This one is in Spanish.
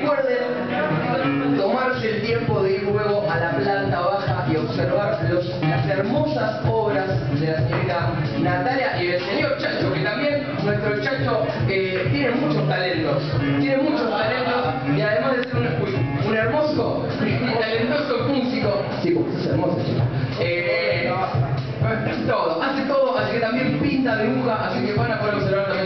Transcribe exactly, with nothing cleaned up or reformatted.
recuerden tomarse el tiempo de ir luego a la planta baja y observar los, las hermosas obras de la señorita Natalia y del señor Chacho, que también nuestro Chacho eh, tiene muchos talentos, tiene muchos talentos y además de ser un, uy, un hermoso y talentoso músico, sí, porque es hermoso, chico. Eh, todo, hace todo, así que también pinta, dibuja, así que van a poder observarlo.